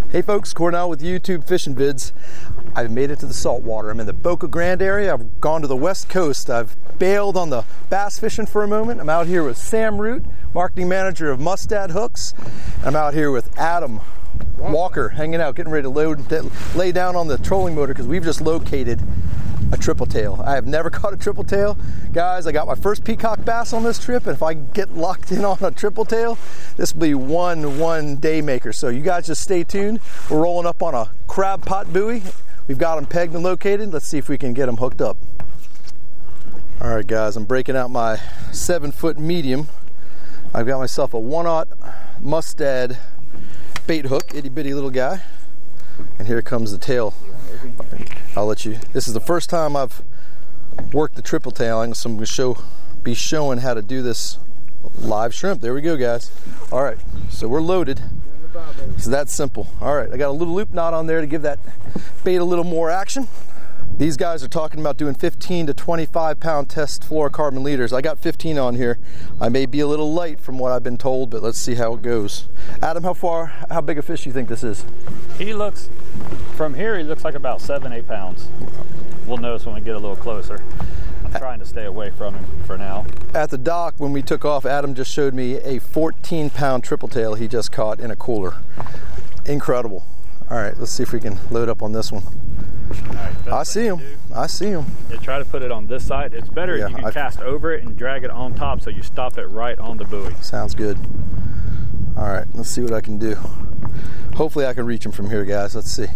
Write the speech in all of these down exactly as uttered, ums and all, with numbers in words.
Hey folks, Cornell with YouTube Fishing Vids. I've made it to the saltwater. I'm in the Boca Grande area. I've gone to the west coast. I've bailed on the bass fishing for a moment. I'm out here with Sam Root, marketing manager of Mustad Hooks. I'm out here with Adam Walker, hanging out, getting ready to load, lay down on the trolling motor because we've just located a triple tail. I have never caught a triple tail. Guys, I got my first peacock bass on this trip, and if I get locked in on a triple tail, this will be one one day maker. So you guys just stay tuned. We're rolling up on a crab pot buoy. We've got them pegged and located. Let's see if we can get them hooked up. All right guys, I'm breaking out my seven foot medium. I've got myself a one aught Mustad bait hook, itty bitty little guy. And here comes the tail. I'll let you, this is the first time I've worked the triple tailing, so I'm going to show, be showing how to do this live shrimp. There we go guys. All right, so we're loaded. So that's simple. All right, I got a little loop knot on there to give that bait a little more action. These guys are talking about doing fifteen to twenty-five pound test fluorocarbon leaders. I got fifteen on here. I may be a little light from what I've been told, but let's see how it goes. Adam, how far, how big a fish do you think this is? He looks, from here he looks like about seven, eight pounds. We'll notice when we get a little closer. I'm trying to stay away from him for now. At the dock, when we took off, Adam just showed me a fourteen pound triple tail he just caught in a cooler. Incredible. All right, let's see if we can load up on this one. All right, I see him. I see him. Yeah, try to put it on this side. It's better yeah, if you can I, cast over it and drag it on top so you stop it right on the buoy. Sounds good. All right, let's see what I can do. Hopefully I can reach him from here, guys. Let's see.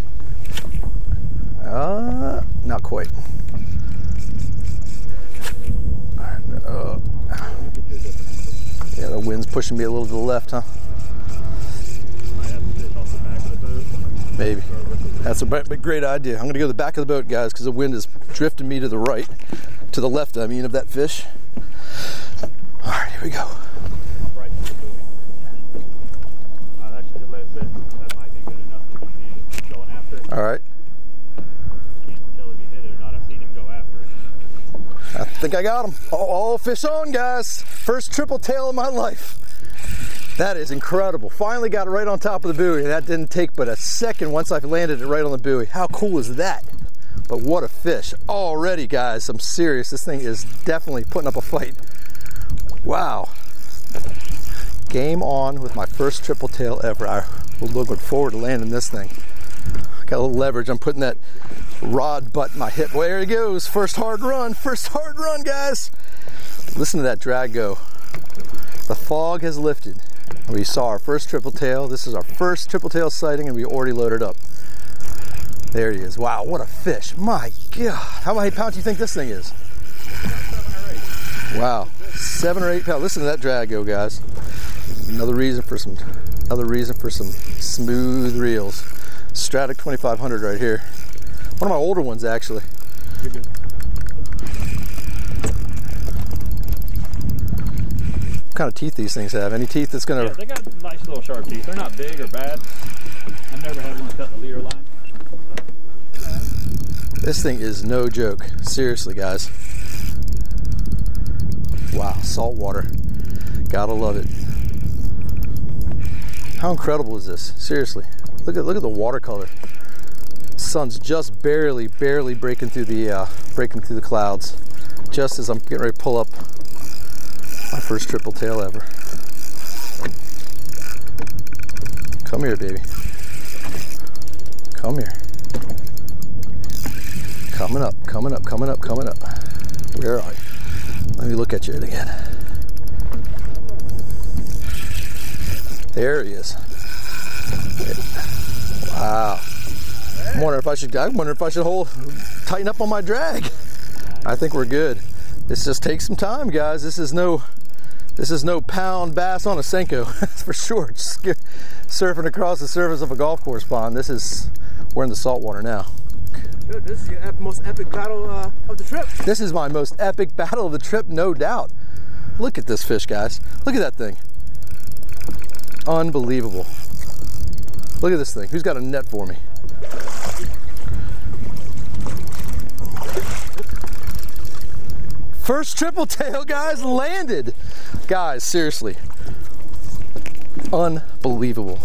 Uh, not quite. All right, uh, yeah, the wind's pushing me a little to the left, huh? Might have to fish off the back of the boat. Maybe. That's a great idea. I'm going to go to the back of the boat, guys, because the wind is drifting me to the right, to the left, I mean, of that fish. All right, here we go. Right to the buoy. Uh, that should let it sit. That might be good enough if you need it. Going after it. All right. Can't tell if you hit it or not. I've seen him go after it. I think I got him. Oh, oh, fish on, guys. First triple tail of my life. That is incredible. Finally got it right on top of the buoy. That didn't take but a second once I landed it right on the buoy. How cool is that? But what a fish. Already, guys, I'm serious. This thing is definitely putting up a fight. Wow. Game on with my first triple tail ever. I'm looking forward to landing this thing. Got a little leverage. I'm putting that rod butt in my hip. Well, there he goes. First hard run. First hard run, guys. Listen to that drag go. The fog has lifted. We saw our first triple tail. This is our first triple tail sighting, and we already loaded up. There he is. Wow, what a fish. My God. How many pounds do you think this thing is? Seven or eight. Wow, seven or eight pounds. Listen to that drag go, guys. Another reason for some, another reason for some smooth reels. Stratic twenty-five hundred right here. One of my older ones, actually. You're good. What kind of teeth these things have? Any teeth that's gonna... Yeah, they got nice little sharp teeth. They're not big or bad. I've never had one cut the leader line. This thing is no joke. Seriously, guys. Wow, saltwater. Gotta love it. How incredible is this? Seriously. Look at look at the watercolor. Sun's just barely, barely breaking through the uh, breaking through the clouds. Just as I'm getting ready to pull up my first triple tail ever. Come here, baby. Come here. Coming up, coming up, coming up, coming up. Where are you? Let me look at you again. There he is. Wow. I'm wondering if I should. I'm wondering if I should hold, tighten up on my drag. I think we're good. This just takes some time, guys. This is no. This is no pound bass on a Senko, that's for sure. Just surfing across the surface of a golf course pond. This is, we're in the saltwater now. Dude, this is your most epic battle uh, of the trip. This is my most epic battle of the trip, no doubt. Look at this fish, guys. Look at that thing. Unbelievable. Look at this thing. Who's got a net for me? First triple tail, guys, landed. Guys, seriously. Unbelievable.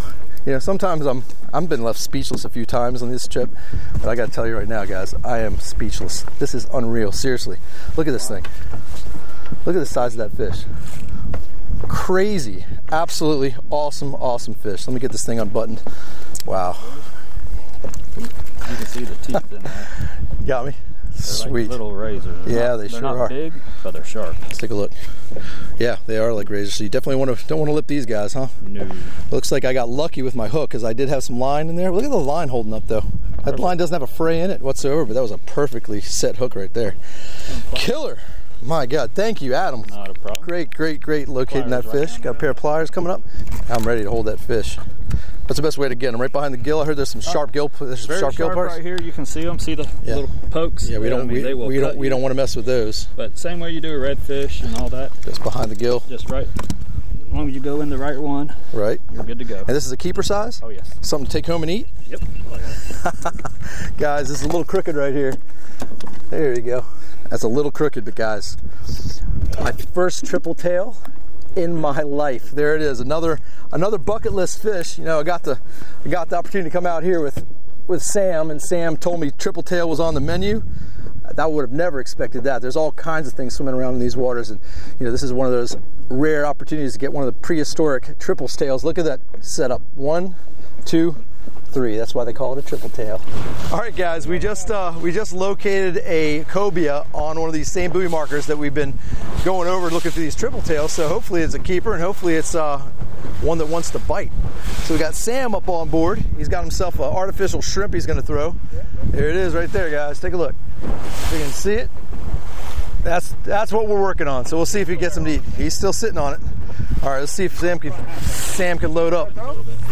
You know, sometimes I'm I've been left speechless a few times on this trip, but I got to tell you right now, guys, I am speechless. This is unreal. Seriously, look at this thing. Look at the size of that fish. Crazy, absolutely awesome, awesome fish. Let me get this thing unbuttoned. Wow. You can see the teeth in there. You got me. They're Sweet. like little razors. They're Yeah, not, they they're sure not are. big, but they're sharp. Let's take a look. Yeah, they are like razors. So you definitely want to don't want to lip these guys, huh? No. Looks like I got lucky with my hook because I did have some line in there. Look at the line holding up though. That Perfect. line doesn't have a fray in it whatsoever, but that was a perfectly set hook right there. Killer. My God, thank you, Adam. Not a problem. Great, great, great locating Pliers that right fish. down Got a there. pair of pliers coming up. I'm ready to hold that fish. That's the best way to get them. Right behind the gill. I heard there's some sharp gill. There's some Very sharp, gill parts. right here. You can see them. See the Yeah. little pokes. Yeah, we I don't. mean, we they will we cut don't. We you. don't want to mess with those. But same way you do a redfish and all that. Just behind the gill. Just right. As long as you go in the right one, Right. you're good to go. And this is a keeper size. Oh yes. Something to take home and eat. Yep. Guys, this is a little crooked right here. There you go. That's a little crooked, but guys, my first triple tail in my life. There it is. Another another bucket list fish. You know, I got the I got the opportunity to come out here with with Sam, and Sam told me triple tail was on the menu. I would have never expected that. There's all kinds of things swimming around in these waters, and you know, this is one of those rare opportunities to get one of the prehistoric triple tails. Look at that setup. One, two, three. That's why they call it a triple tail. All right, guys, we just uh, we just located a cobia on one of these same buoy markers that we've been going over looking for these triple tails. So hopefully it's a keeper, and hopefully it's uh, one that wants to bite. So we got Sam up on board. He's got himself an artificial shrimp he's going to throw. There it is, right there, guys. Take a look. You can see it. That's that's what we're working on. So we'll see if he gets him to eat. He's still sitting on it. All right, let's see if Sam can Sam can load up.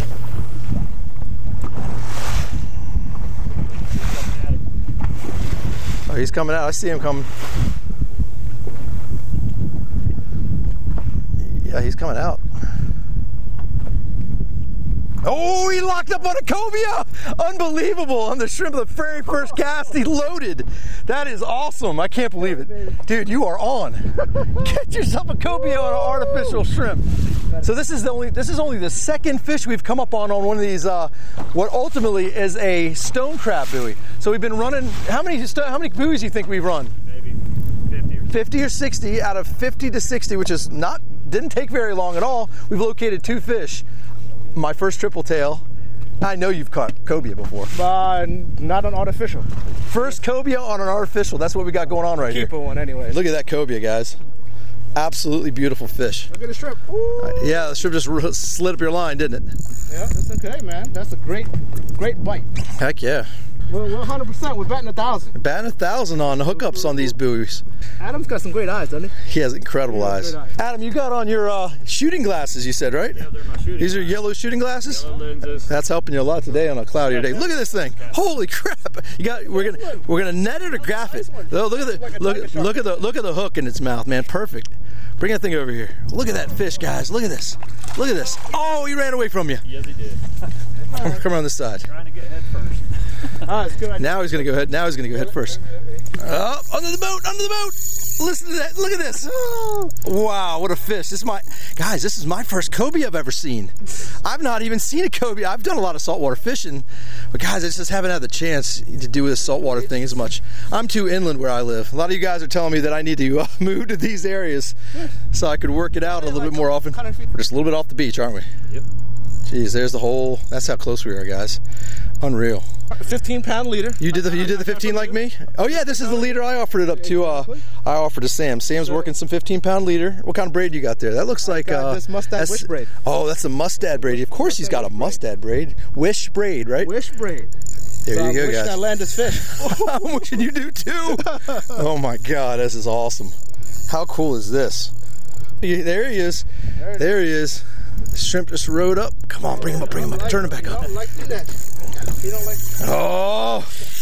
Oh, he's coming out. I see him coming. Yeah, he's coming out. Oh, he locked up on a cobia! Unbelievable! On the shrimp, the very first cast, he loaded. That is awesome. I can't believe it. Dude, you are on. Get yourself a cobia on an artificial shrimp. So this is the only this is only the second fish we've come up on on one of these uh, what ultimately is a stone crab buoy. So we've been running, how many how many buoys do you think we've run? Maybe fifty. fifty or sixty. Out of fifty to sixty, which is not didn't take very long at all. We've located two fish. My first triple tail. I know you've caught cobia before. Uh, not an artificial. First cobia on an artificial. That's what we got going on right Keeper here. one anyway. Look at that cobia, guys. Absolutely beautiful fish. Look at the shrimp. Ooh. Uh, yeah, the shrimp just r- slid up your line, didn't it? Yeah, that's okay, man. That's a great, great bite. Heck yeah. We're, we're one hundred percent. We're batting a thousand. Batting a thousand on the hookups on these buoys. Adam's got some great eyes, doesn't he? He has incredible Yeah, eyes. great eyes. Adam, you got on your uh, shooting glasses, you said, right? Yeah, they're my shooting. These are yellow shooting glasses? Yellow lenses. That's helping you a lot today on a cloudier day. Look at this thing! Holy crap! You got we're gonna we're gonna net it or graph it. Oh, look at the look look at the look at the hook in its mouth, man. Perfect. Bring that thing over here. Look at that fish, guys. Look at this. Look at this. Oh, he ran away from you. Yes, he did. Come around this side. Trying to get head first. Ah, it's good. Now he's gonna go ahead. Now he's gonna go head first. Oh, under the boat! Under the boat! Listen to that! Look at this! Oh, wow, what a fish! This is my guys. This is my first cobia I've ever seen. I've not even seen a cobia. I've done a lot of saltwater fishing, but guys, I just haven't had the chance to do this saltwater thing as much. I'm too inland where I live. A lot of you guys are telling me that I need to uh, move to these areas so I could work it out a little bit more often. We're just a little bit off the beach, aren't we? Yep. Jeez, there's the whole. That's how close we are, guys. Unreal. fifteen pound leader. You did the you did the fifteen like me? Oh yeah, this is the leader I offered it up to. Uh, I offered to Sam. Sam's working some fifteen pound leader. What kind of braid you got there? That looks like got uh, this mustad that's- wish braid. Oh, that's a mustad braid. Of course, he's got a mustad braid. Wish braid, right? Wish braid. There So you I'm go, wishing I guys. land this fish. I'm wishing you do too. Oh my God, this is awesome. How cool is this? He- There he is. There it is. There he is. Shrimp just rode up. Come on, bring him up, bring him up. Turn him back up. You don't like that. You don't like. Oh.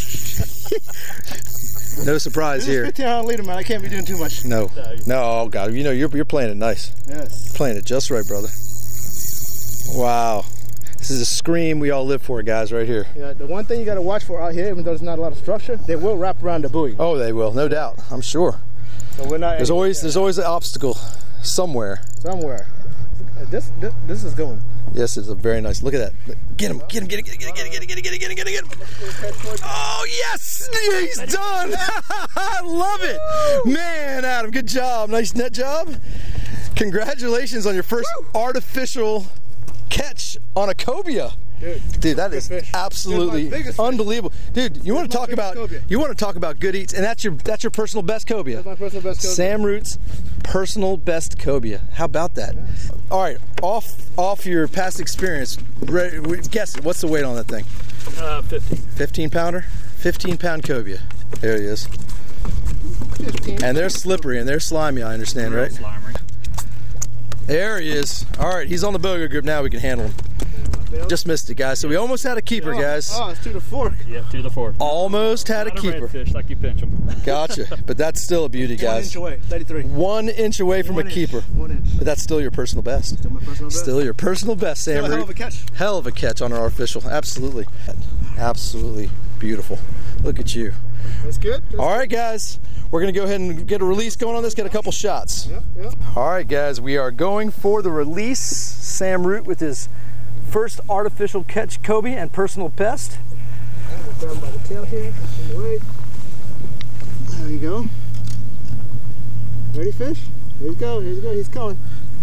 No surprise This is here. fifteen pound leader, man. I can't be doing too much. No, no, oh God, you know you're you're playing it nice, Yes. playing it just right, brother. Wow, this is a scream we all live for, guys, right here. Yeah. The one thing you got to watch for out here, even though there's not a lot of structure, they will wrap around the buoy. Oh, they will, no doubt. I'm sure. So we're not. There's always there's always an obstacle somewhere. somewhere. This, this this is going. Yes, it's a very nice. Look at that. Get him, get him, get him, get him, get him, get him, get him, get him, get him, get him, get him, get him. Oh, yes! He's done! I love it! Man, Adam, good job. Nice net job. Congratulations on your first artificial catch on a cobia. Dude, Dude, that is fish. absolutely unbelievable. Dude, you want to talk about cobia. you want to talk about good eats, and that's your that's your personal best cobia. That's my personal best cobia. Sam Root's personal best cobia. How about that? Yes. All right, off off your past experience, re- guess it. What's the weight on that thing? Uh, fifteen. fifteen pounder, fifteen pound cobia. There he is. fifteen. And they're slippery and they're slimy. I understand, Real right? slimy. There he is. All right, he's on the boga grip now. We can handle him. Just missed it, guys. So we almost had a keeper, oh, guys. Oh, it's to the fork. Yep, to the fork. Almost had a Not keeper. Fish like you pinch them. Gotcha. But that's still a beauty, One guys. inch away, thirty-three. One inch away from One a inch. keeper. One inch. But that's still your personal best. Still my personal best. Still your personal best, Sam Still a hell Root. of a catch. Hell of a catch on our artificial. Absolutely. Absolutely beautiful. Look at you. That's good. That's All right, guys. We're going to go ahead and get a release going on this, get a couple shots. Yep, yep. All right, guys. We are going for the release. Sam Root with his first artificial catch cobia and personal best. Grab him by the tail here. Wait. There you go. Ready, fish? Here you go. Here you go. He's going.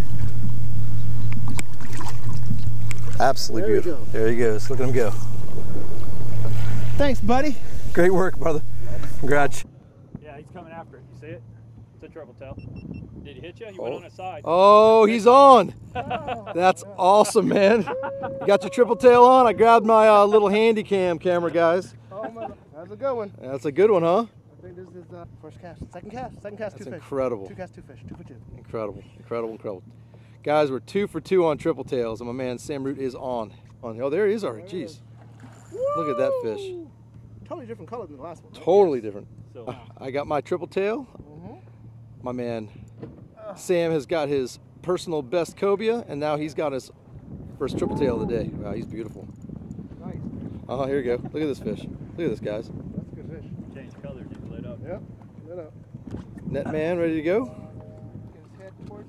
Absolutely There we beautiful. go. There he goes. Look at him go. Thanks, buddy. Great work, brother. Congrats. Yeah, he's coming after it. You see it? It's a triple tail. Did he hit you? He went on his side. Oh, he's on. That's awesome, man. You got your triple tail on. I grabbed my uh, little handy cam camera, guys. Oh, man. That's a good one. That's a good one, huh? I think this is the first cast. Second cast. Second cast, That's two fish. incredible. Two casts, two fish. Two for two. Incredible, incredible, incredible. Guys, we're two for two on triple tails, and my man Sam Root is on. on. Oh, there he is already. Jeez. Look at that fish. Totally different color than the last one. Totally different. So, Uh, I got my triple tail. Mm-hmm. My man Sam has got his personal best cobia, and now he's got his first triple tail of the day. Wow, he's beautiful. Nice. Oh, here you go. Look at this fish. Look at this, guys. That's a good fish. change colors. He's lit up. Yep. Lit up. Net man, ready to go? Get his head towards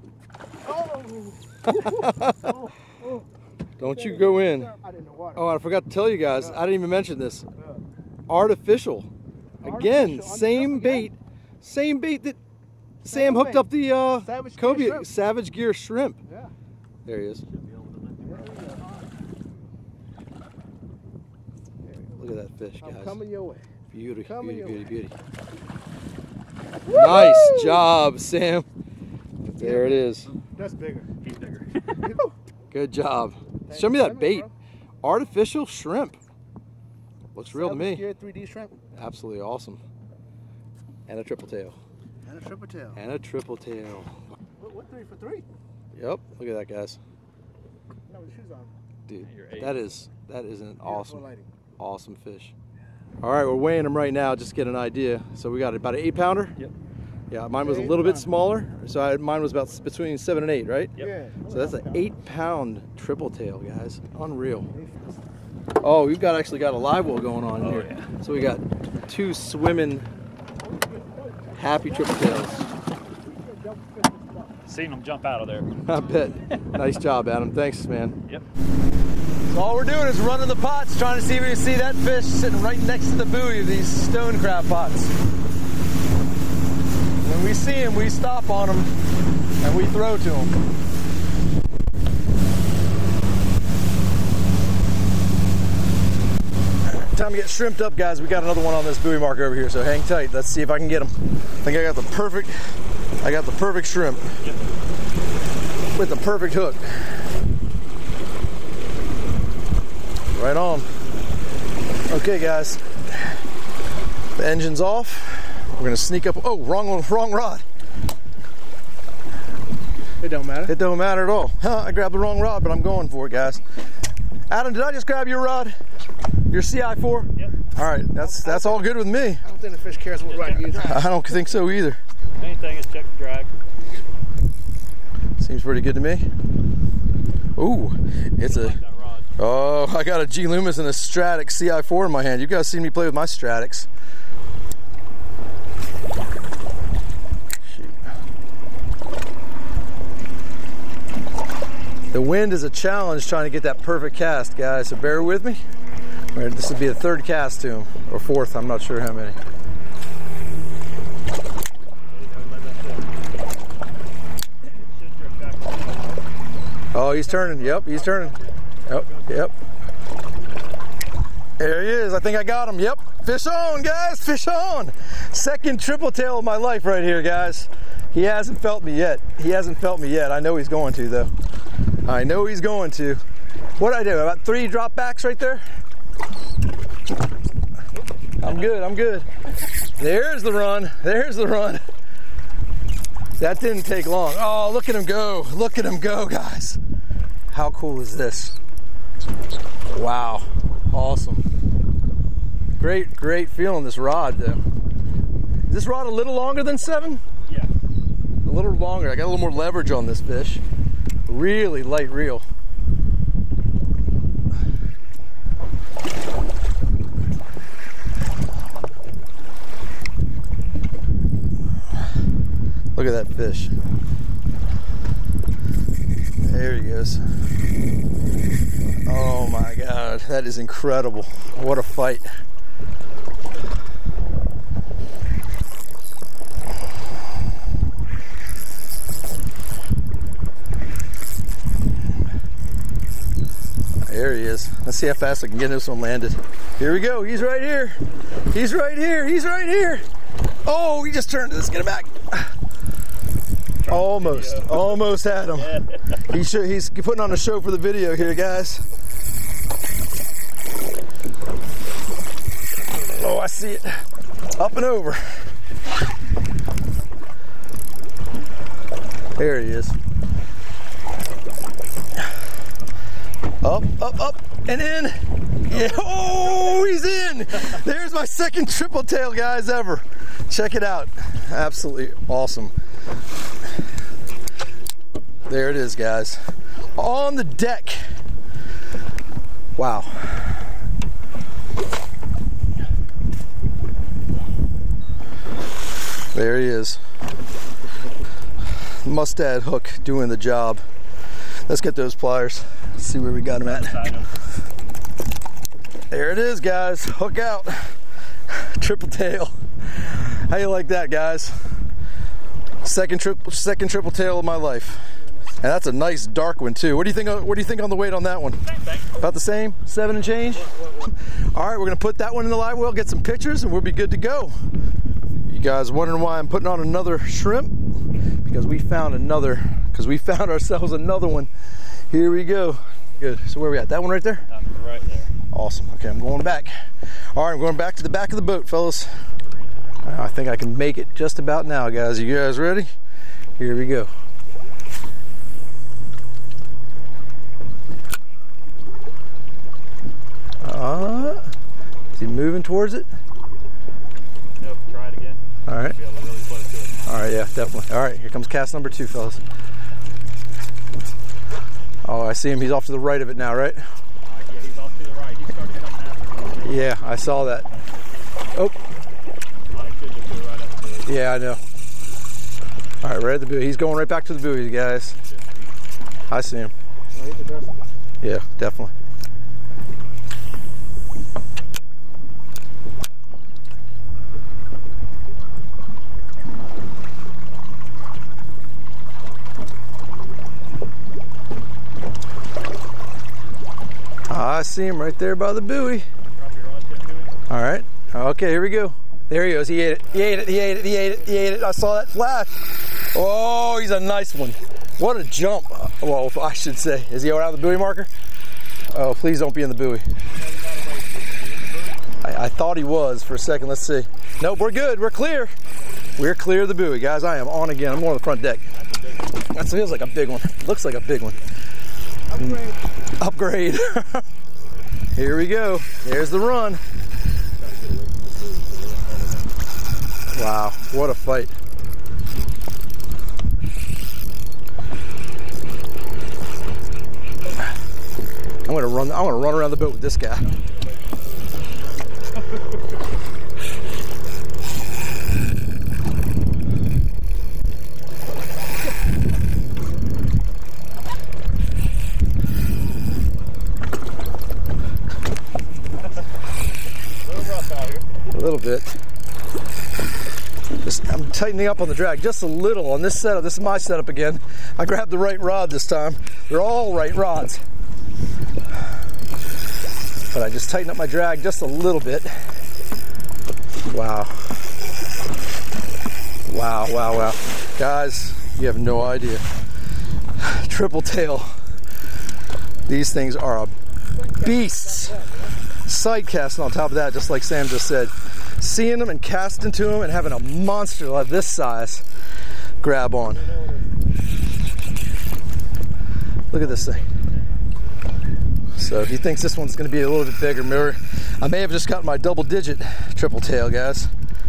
you. Oh. oh, oh. Don't you go in. I didn't know water. Oh, I forgot to tell you guys. I didn't even mention this. Yeah. Artificial. Again, Artificial. same bait. Same bait that Sam hooked bait. up the uh, Savage Gear cobia, shrimp. Savage Gear shrimp. Yeah. There he is. There we go. Look at that fish, I'm guys. coming your way. Beauty, coming beauty, your beauty, beauty. Nice job, Sam. There it is. That's bigger. He's bigger. Good job. Thanks Show me for that coming, bait. bro. Artificial shrimp. Looks real to Savage me. Gear three D shrimp Absolutely awesome. And a triple tail. and a triple tail. And a triple tail. What, what three for three? Yep. Look at that, guys. No, with the shoes on. Dude, You're eight. that is that is an Beautiful awesome, lighting. awesome fish. All right, we're weighing them right now just to get an idea. So we got about an eight pounder. Yep. Yeah, mine was a Eight little bit pounder. smaller. So I, mine was about between seven and eight, right? Yep. Yeah. So that's an eight pound triple tail, guys. Unreal. Oh, we've got actually got a live well going on Oh, here. yeah. So we got two swimming happy triple tails. Seen him jump out of there. I bet. Nice job, Adam. Thanks, man. Yep. So all we're doing is running the pots, trying to see if we can see that fish sitting right next to the buoy of these stone crab pots. When we see him, we stop on him and we throw to him. Time to get shrimped up, guys. We got another one on this buoy marker over here, so hang tight. Let's see if I can get him. I think I got the perfect, I got the perfect shrimp Yep. with the perfect hook. Right on. Okay, guys. The engine's off. We're gonna sneak up. Oh, wrong one, wrong rod. It don't matter. It don't matter at all. Huh, I grabbed the wrong rod, but I'm going for it, guys. Adam, did I just grab your rod? Your C I four? Yep. All right, that's that's all good with me. I don't think the fish cares what rod you use. I don't think so either. Main thing is check the drag. Seems pretty good to me. Ooh, it's a. Like that rod. Oh, I got a G Loomis and a Stratix C I four in my hand. You guys seen me play with my Stratix. Shoot. The wind is a challenge trying to get that perfect cast, guys, so bear with me. All right, this would be the third cast to him, or fourth, I'm not sure how many. Oh, he's turning. Yep, he's turning. Yep, yep. There he is. I think I got him. Yep. Fish on, guys. Fish on. Second triple tail of my life right here, guys. He hasn't felt me yet. He hasn't felt me yet. I know he's going to, though. I know he's going to. What did I do? About three drop backs right there? I'm good. I'm good. There's the run. There's the run. That didn't take long. Oh, look at him go. Look at him go, guys. How cool is this? Wow. Awesome. Great, great feeling this rod, though. Is this rod a little longer than seven? Yeah. A little longer. I got a little more leverage on this fish. Really light reel. Look at that fish. There he goes. Oh my God, that is incredible. What a fight. There he is. Let's see how fast I can get this one landed. Here we go. He's right here. He's right here. He's right here. Oh, he just turned. Let's get him back. Almost. Almost had him. He should, he's putting on a show for the video here, guys. Oh, I see it. Up and over. There he is. Up, up, up, and in. Yeah. Oh, he's in. There's my second triple tail, guys, ever. Check it out. Absolutely awesome. There it is, guys. On the deck. Wow. There he is. Mustad hook doing the job. Let's get those pliers. Let's see where we got him at. There it is, guys. Hook out. Triple tail. How you like that, guys? Second triple, second triple tail of my life. And that's a nice dark one too. What do you think? What do you think on the weight on that one? Same thing. About the same, seven and change. All right, we're gonna put that one in the live well, get some pictures, and we'll be good to go. You guys wondering why I'm putting on another shrimp? Because we found another. Because we found ourselves another one. Here we go. Good. So where are we at? That one right there? Um, right there. Awesome. Okay, I'm going back. All right, I'm going back to the back of the boat, fellas. I think I can make it just about now, guys. You guys ready? Here we go. Uh, is he moving towards it? Nope, try it again. All right. Be able to really close to it. All right, yeah, definitely. All right, here comes cast number two, fellas. Oh, I see him. He's off to the right of it now, right? Uh, yeah, he's off to the right. He started coming after me. Yeah, I saw that. Oh. Uh, he should just go right up to it. Yeah, I know. All right, right at the buoy. He's going right back to the buoy, guys. I see him. Yeah, definitely. I see him right there by the buoy. All right. Okay, here we go. There he goes. He ate it. He ate it. He ate it. He ate it. He ate it. I saw that flash. Oh, he's a nice one. What a jump. Well, I should say. Is he around the buoy marker? Oh, please don't be in the buoy. I, I thought he was for a second. Let's see. Nope, we're good. We're clear. We're clear of the buoy, guys. I am on again. I'm going to the front deck. That feels like a big one. Looks like a big one. Upgrade. Upgrade. Here we go. There's the run. Wow, what a fight. I'm gonna run I'm gonna run around the boat with this guy. bit. Just, I'm tightening up on the drag just a little on this setup. This is my setup again. I grabbed the right rod this time. They're all right rods. But I just tighten up my drag just a little bit. Wow. Wow, wow, wow. Guys, you have no idea. Triple tail. These things are a beasts. Sight casting on top of that, just like Sam just said. Seeing them and casting to them and having a monster like this size grab on. Look at this thing. So if he thinks this one's going to be a little bit bigger, mirror, I may have just gotten my double digit triple tail, guys.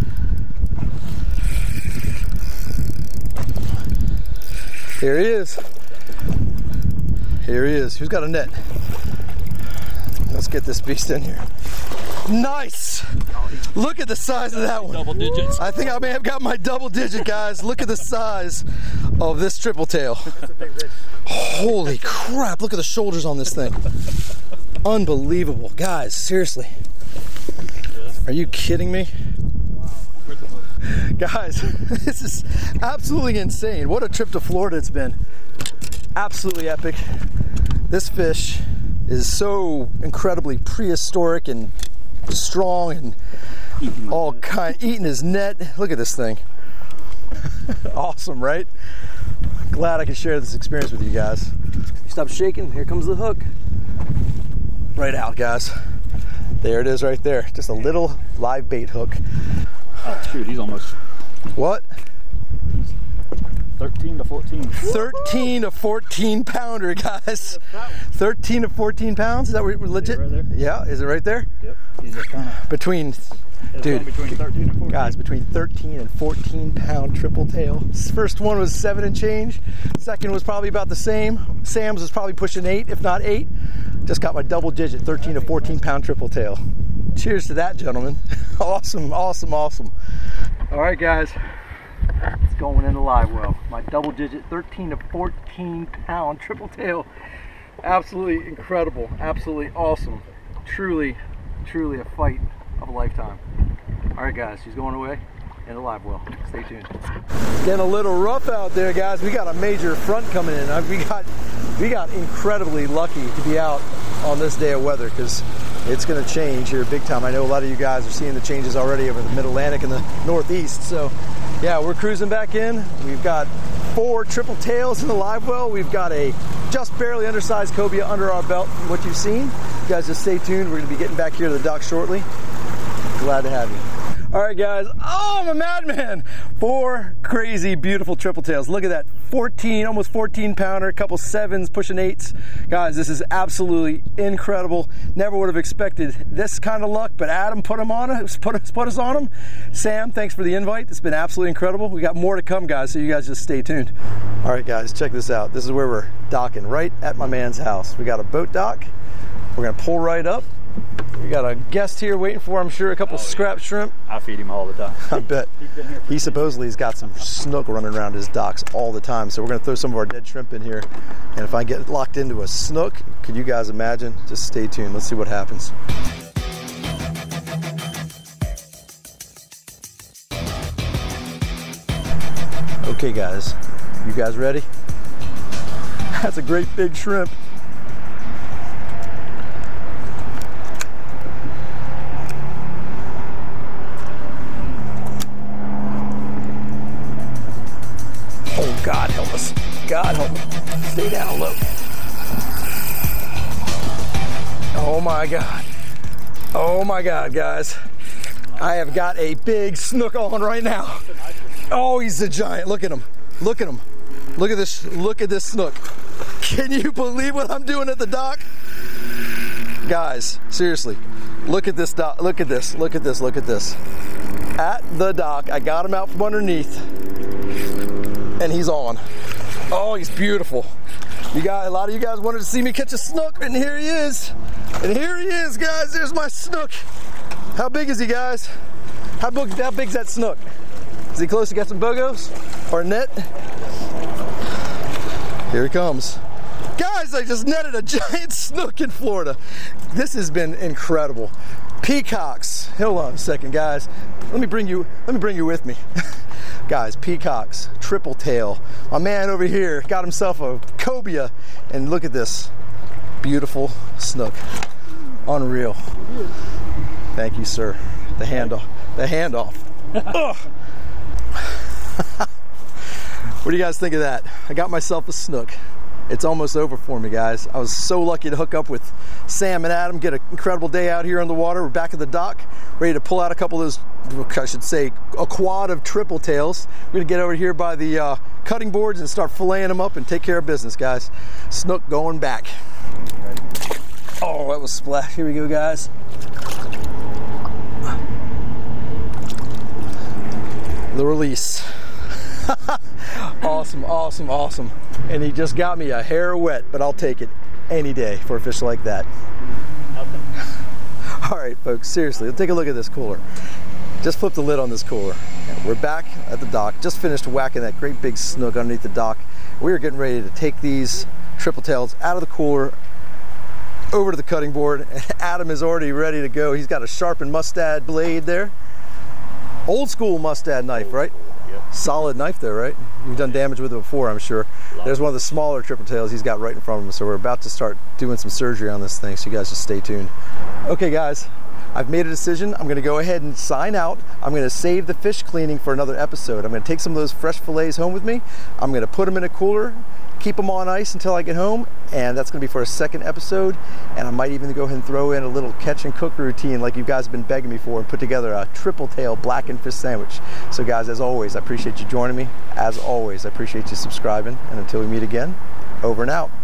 Here he is. Here he is. Who's got a net? Let's get this beast in here. Nice! Look at the size of that one. Double digits. I think I may have got my double digit, guys. Look at the size of this triple tail. Holy crap, look at the shoulders on this thing. Unbelievable. Guys, seriously. Are you kidding me? Guys, this is absolutely insane. What a trip to Florida it's been. Absolutely epic. This fish is so incredibly prehistoric and strong and all kind, eating his net. Look at this thing. Awesome, right? Glad I could share this experience with you guys. Stop shaking, here comes the hook. Right out, guys. There it is right there. Just a little live bait hook. Oh shoot, he's almost. What? thirteen to fourteen. thirteen to fourteen pounder, guys. thirteen to fourteen pounds? Is that legit? Right there? Yeah, is it right there? Yep. He's just kind of. Between, dude, between thirteen and fourteen. guys, between thirteen and fourteen pound triple tail. This first one was seven and change. Second was probably about the same. Sam's was probably pushing eight, if not eight. Just got my double digit, thirteen to fourteen pound triple tail. Cheers to that, gentlemen. Awesome, awesome, awesome. All right, guys. It's going in the live well. My double digit thirteen to fourteen pound triple tail. Absolutely incredible. Absolutely awesome. Truly, truly a fight of a lifetime. All right, guys, she's going away in the live well. Stay tuned. It's getting a little rough out there, guys. We got a major front coming in. We got, we got incredibly lucky to be out on this day of weather because it's going to change here big time. I know a lot of you guys are seeing the changes already over the mid-Atlantic and the Northeast. So yeah, we're cruising back in. We've got four triple tails in the live well. We've got a just barely undersized cobia under our belt from what you've seen. You guys just stay tuned. We're going to be getting back here to the dock shortly. Glad to have you. All right, guys. Oh, I'm a madman. Four crazy, beautiful triple tails. Look at that. fourteen, almost fourteen pounder, a couple sevens, pushing eights. Guys, this is absolutely incredible. Never would have expected this kind of luck, but Adam put him on us, put us, put us on him. Sam, thanks for the invite. It's been absolutely incredible. We got more to come, guys, so you guys just stay tuned. All right, guys, check this out. This is where we're docking, right at my man's house. We got a boat dock. We're gonna pull right up. We got a guest here waiting for, I'm sure, a couple oh, scrap yeah. shrimp. I feed him all the time. I bet. He supposedly has got some snook running around his docks all the time. So we're going to throw some of our dead shrimp in here. And if I get locked into a snook, could you guys imagine? Just stay tuned. Let's see what happens. Okay, guys. You guys ready? That's a great big shrimp. God help us. God help me. Stay down low. Oh my God. Oh my God, guys. I have got a big snook on right now. Oh, he's a giant. Look at him. Look at him. Look at this. Look at this snook. Can you believe what I'm doing at the dock? Guys, seriously. Look at this dock. Look at this. Look at this. Look at this. At the dock, I got him out from underneath. And he's on. Oh, he's beautiful. You guys, a lot of you guys wanted to see me catch a snook, and here he is. And here he is, guys. There's my snook. How big is he, guys? How big? How big's that snook? Is he close to get some bogos or a net? Here he comes. Guys, I just netted a giant snook in Florida. This has been incredible. Peacocks. Hold on a second, guys. Let me bring you, let me bring you with me. Guys, peacocks, triple tail. My man over here got himself a cobia, and look at this beautiful snook. Unreal. Thank you, sir. The handoff. The handoff. What do you guys think of that? I got myself a snook. It's almost over for me, guys. I was so lucky to hook up with Sam and Adam, get an incredible day out here on the water. We're back at the dock, ready to pull out a couple of those, I should say, a quad of triple tails. We're gonna get over here by the uh, cutting boards and start filleting them up and take care of business, guys. Snook going back. Oh, that was splash. Here we go, guys. The release. Awesome, awesome, awesome. And he just got me a hair wet, but I'll take it any day for a fish like that. All right, folks, seriously, let's take a look at this cooler. Just flip the lid on this cooler. We're back at the dock. Just finished whacking that great big snook underneath the dock. We are getting ready to take these triple tails out of the cooler, over to the cutting board. Adam is already ready to go. He's got a sharpened mustad blade there. Old school mustad knife, right? Yep. Solid knife there, right? You've done damage with it before, I'm sure. There's one of the smaller triple tails he's got right in front of him, so we're about to start doing some surgery on this thing, so you guys just stay tuned. Okay, guys, I've made a decision. I'm gonna go ahead and sign out. I'm gonna save the fish cleaning for another episode. I'm gonna take some of those fresh fillets home with me. I'm gonna put them in a cooler, keep them on ice until I get home, and that's gonna be for a second episode. And I might even go ahead and throw in a little catch and cook routine like you guys have been begging me for, and put together a triple tail blackened fish sandwich. So guys, as always, I appreciate you joining me. As always, I appreciate you subscribing, and until we meet again, over and out.